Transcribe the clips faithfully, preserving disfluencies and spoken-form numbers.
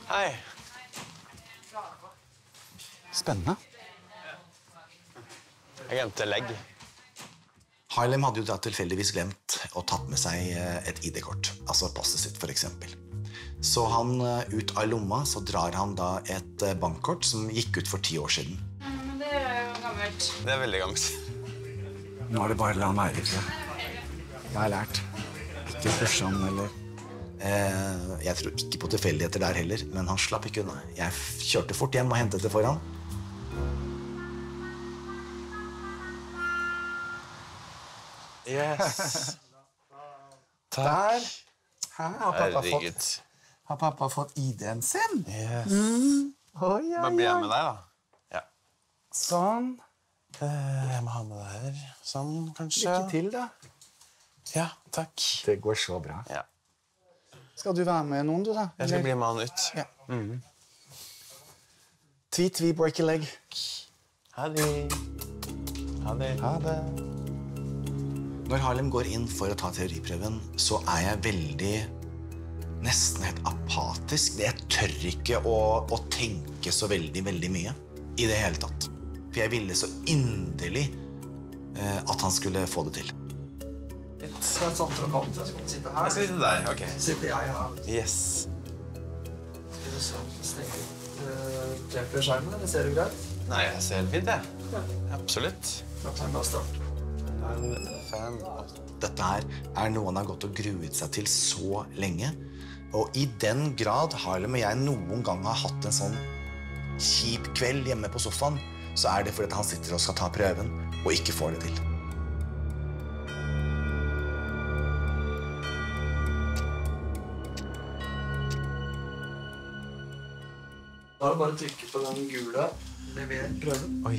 Hei. Spennende. Jeg glemte legg. Harlem hadde jo da tilfeldigvis glemt å tatt med seg et I D-kort, altså passet sitt for eksempel. Så han ut av lomma, så drar han da et bankkort som gikk ut for ti år siden. Men det er jo gammelt. Det er veldig gammelt. Nå er det bare la meg ikke. Jeg har lært. Ikke pushe han, eller... Eh, jeg tror ikke på tilfeldigheter der heller, men han slapp ikke unna. Jeg kjørte fort hjem og hentet det foran. Yes. Takk. Der. Her har pappa Herregud. fått, har pappa fått I D-en sin. Yes. Mm. Oh, ja, Bare blir ja. jeg med deg, da. Ja. Sånn. Eh, Jeg må ha med deg her. Sånn, kanskje. Lykke til, da. Ja, takk. Det går så bra. Ja. Skal du være med noen, du, da? Jeg skal bli med han ut. Ja. Mhm. Tvi, tvi, break a leg. Ha det. Ha det. Ha det. Når Harlem går inn for å ta teoriprøven, så er jeg veldig, nesten helt apatisk. Jeg tør ikke å, å tenke så veldig, veldig mye i det hele tatt. For jeg ville så inderlig eh, at han skulle få det til. Så er det sånn for å komme til. Skal du sitte her? Jeg skal sitte der, ok. Sitter jeg her. Yes. Skal du så stenge uh, treffer skjermen, eller ser du greit? Nei, jeg ser helt fint, jeg. Absolutt. Da kan vi bare starte. Fem, Dette her er noe han har gått og gruet seg til så lenge. Og i den grad Harlem og jeg noen gang har hatt en sånn kjip kveld hjemme på sofaen, så er det fordi at han sitter og skal ta prøven og ikke får det til. Da er det bare å trykke på den gule lever prøven. Oi.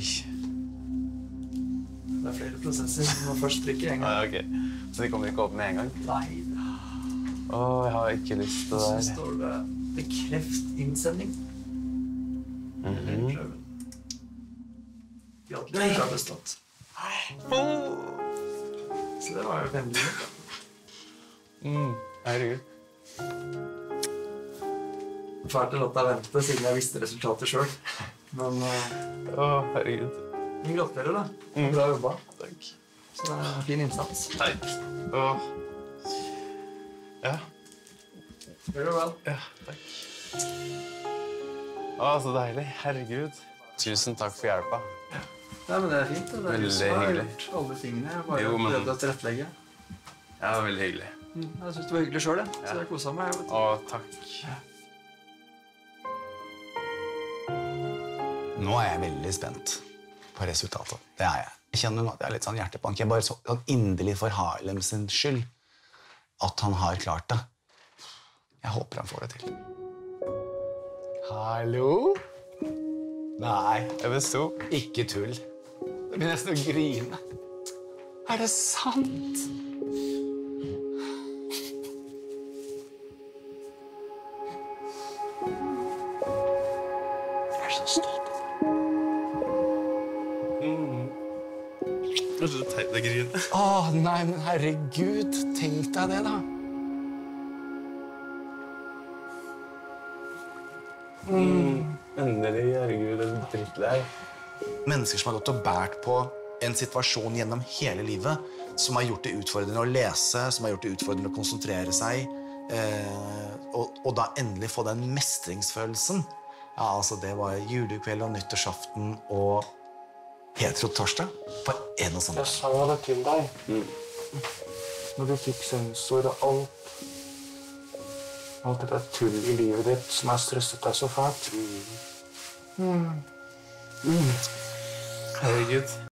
Det er flere prosesser. Du må først trykke en gang. Ah, ok. Så de kommer ikke opp med en gang? Nei. Åh, jeg har ikke lyst til det Så der. står det bekreft innsending. Mhm. Prøven. Gratulerer, du har bestått. Så det var jo vennlig. Mm, herregud. Fælt å la deg vente siden jeg visste resultatet selv. Men uh, Åh, herregud. gratulerer da. Mm. Bra jobba. Takk. Så det er en fin innsats. Takk. Åh. Ja. Gjør det vel. Ja, takk. Åh, så deilig. Herregud. Tusen takk for hjelpa. Nei, men det er fint. Det er Veldig du som har hyggelig. gjort alle tingene. Jeg har bare Jo, men- prøvd å tilrettelegge. Ja, veldig hyggelig. Mm. Jeg synes det var hyggelig selv, jeg. Ja. Så jeg koset meg. Jeg, vet du. Åh, takk. Nå er jeg veldig spent på resultatet. Det er jeg. Jeg kjenner nå at jeg er litt sånn hjertebank. Jeg er bare så sånn inderlig for Harlem sin skyld at han har klart det. Jeg håper han får det til. Hallo? Nei, Jeg besto. ikke tull. Jeg blir nesten å grine. Er det sant? Jeg er så stolt. Det er så teit å grine. Å, nei, men herregud, tenk deg det, da. Endelig, herregud, det er drittlei. Mennesker som har gått og bært på en situasjon gjennom hele livet, som har gjort det utfordrende å lese, som har gjort det utfordrende å konsentrere seg, eh, og, og da endelig få den mestringsfølelsen. Ja, altså, det var julekveld og nyttårsaften og hetero-torsdag på en og samme Jeg sa det til deg. Når du fikk sensor og alt. Alt dette tull i livet ditt som har stresset deg så fælt. Herregud.